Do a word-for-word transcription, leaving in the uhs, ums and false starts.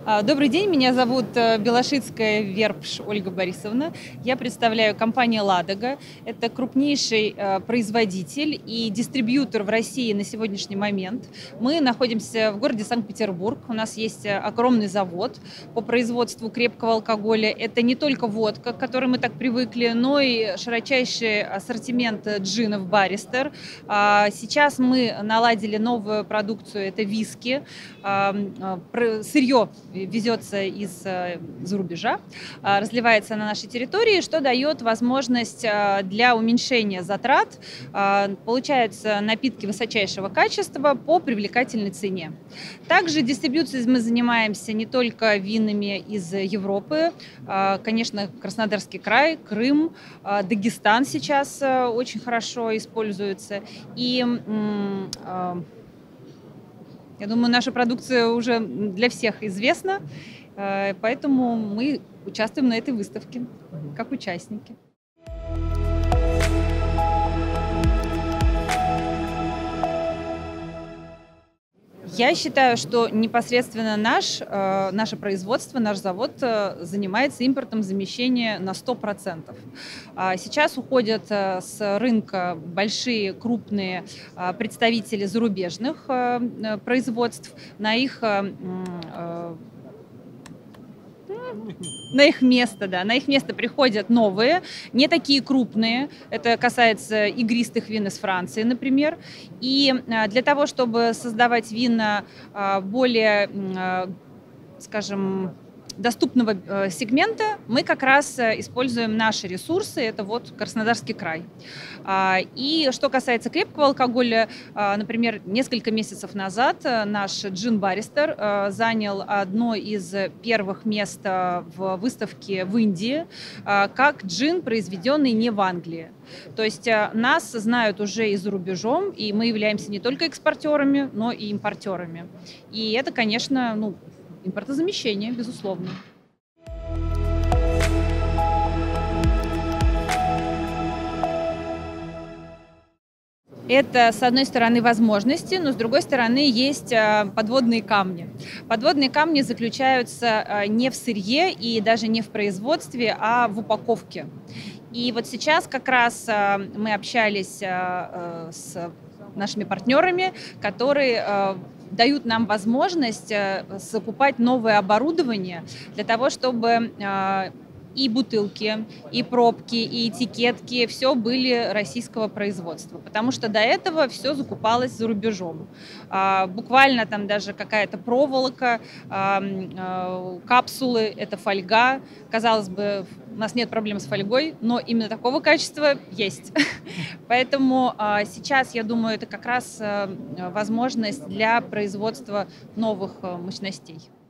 А, Добрый день, меня зовут э, Белошицкая Вербш Ольга Борисовна. Я представляю компанию «Ладога». Это крупнейший э, производитель и дистрибьютор в России на сегодняшний момент. Мы находимся в городе Санкт-Петербург. У нас есть э, огромный завод по производству крепкого алкоголя. Это не только водка, к которой мы так привыкли, но и широчайший ассортимент джинов «Баристер». А, Сейчас мы наладили новую продукцию, это виски. А, а, про- Сырье везется из-за рубежа, разливается на нашей территории, что дает возможность для уменьшения затрат. Получаются напитки высочайшего качества по привлекательной цене. Также дистрибьюцией мы занимаемся не только винами из Европы. Конечно, Краснодарский край, Крым, Дагестан сейчас очень хорошо используются. И я думаю, наша продукция уже для всех известна, поэтому мы участвуем на этой выставке как участники. Я считаю, что непосредственно наш, э, наше производство, наш завод э, занимается импортом замещения на сто процентов. А Сейчас уходят э, с рынка большие, крупные э, представители зарубежных э, э, производств на их э, м, э, на их место, да, на их место приходят новые, не такие крупные. Это касается игристых вин из Франции, например. И а, для того, чтобы создавать вина а, более, м, а, скажем, доступного э, сегмента, мы как раз э, используем наши ресурсы, это вот Краснодарский край. А, И что касается крепкого алкоголя, а, например, несколько месяцев назад э, наш джин «Баристер» э, занял одно из первых мест э, в выставке в Индии, э, как джин, произведенный не в Англии. То есть э, нас знают уже и за рубежом, и мы являемся не только экспортерами, но и импортерами. И это, конечно, ну, импортозамещение, безусловно. Это, с одной стороны, возможности, но с другой стороны, есть а, подводные камни. Подводные камни заключаются а, не в сырье и даже не в производстве, а в упаковке. И вот сейчас как раз а, мы общались а, а, с нашими партнерами, которые а, дают нам возможность а, закупать новое оборудование для того, чтобы а, и бутылки, и пробки, и этикетки, все были российского производства, потому что до этого все закупалось за рубежом. А, буквально там даже какая-то проволока, а, а, капсулы, это фольга. Казалось бы, у нас нет проблем с фольгой, но именно такого качества есть. Поэтому а, сейчас, я думаю, это как раз а, возможность для производства новых а, мощностей.